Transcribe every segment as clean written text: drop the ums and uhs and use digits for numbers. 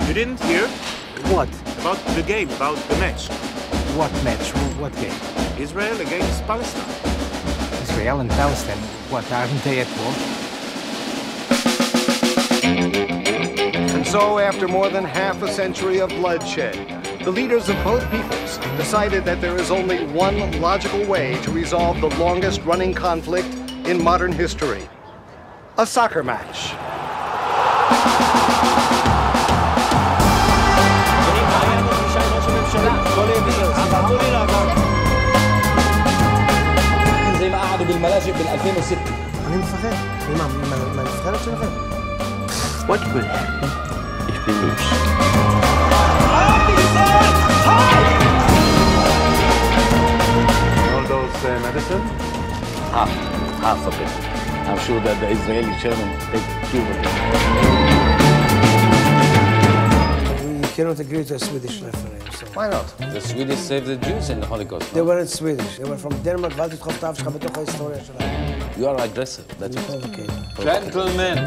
You didn't hear? What? About the game, about the match. What match? What game? Israel against Palestine. Israel and Palestine. What, aren't they at war? And so, after more than half a century of bloodshed, the leaders of both peoples decided that there is only one logical way to resolve the longest-running conflict in modern history: a soccer match. زي ما قعدوا بالملاجئ بال 2006. אני מפחד. מה הנבחרת שלכם? What will happen if we lose? All those medicine? Half of it. I'm sure that the Israeli chairman take care of it. We cannot agree to a Swedish referee. So. Why not? The Swedes saved the Jews in the Holocaust. They weren't Swedish. They were from Denmark. ואל תדחוף את האף שלך בתוך ההיסטוריה שלהם. You are aggressive. That is Okay. Gentlemen.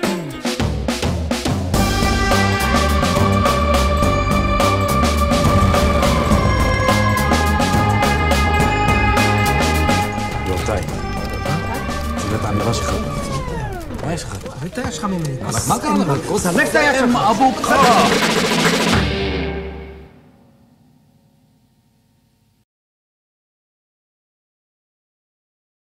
רבותיי, זאת האמירה שלך. מה יש לך? תראה את היד שלך ממני. מה קרה לך? סלק את היד שלך. אבו קרא.